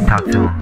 Talk to him.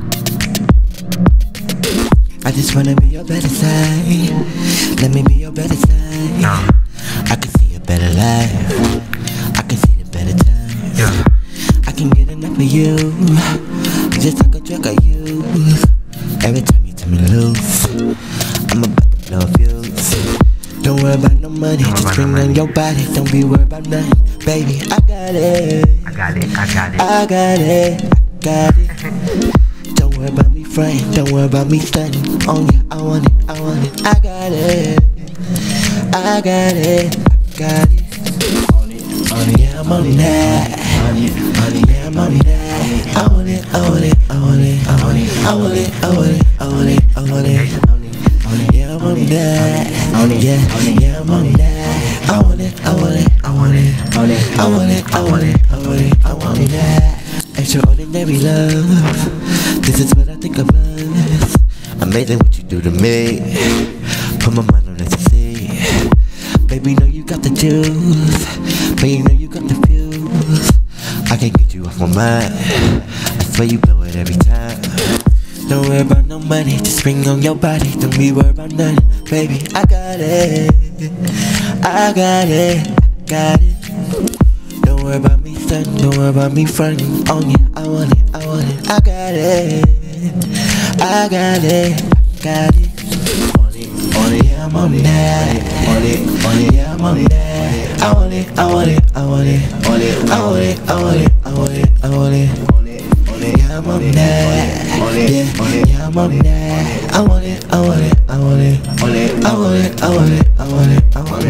I just wanna be your better side. Let me be your better side. No. I can see a better life. I can see the better times. Yeah. I can get enough of you, just like a drug I use. Every time you tell me loose, I'm about to blow a fuse. Don't worry about no money, just bring on your body. Don't be worried about nothing, baby. I got it. I got it. I got it. I got it. I got it. Don't worry about me fronting, don't worry about me stunning. On you, I want it, I want it. I got it. I got it. I got it. Yeah, I'm on that. Yeah, I'm on that. I want it, I want it, I want it, I want it, I want it, I want it, I want it, I want it. Yeah, I'm on that. Yeah, I'm on that. I want it, I want it, I want it, I want it, I want it, I want it, I want that. Extraordinary love. This is what I think of us. Amazing what you do to me. Put my mind on ecstasy. Baby, know you got the juice. Baby, know you got the fuse. I can't get you off my mind. I swear you blow it every time. Don't worry about no money, just bring on your body. Don't be worried about nothing, baby. I got it. I got it. I got it. Don't worry about me stunning, don't worry about me fronting. On you, I want it, I want it. I got it. I got it. I got it. On it, yeah, I'm on that. On it, yeah, I'm on that. I want it, I want it, I want it. I want it, I want it, I want it, I want it. Yeah, I'm on that. Yeah, I'm on that. I want it, I want it, I want it. I want it, I want it, I want it, I want it.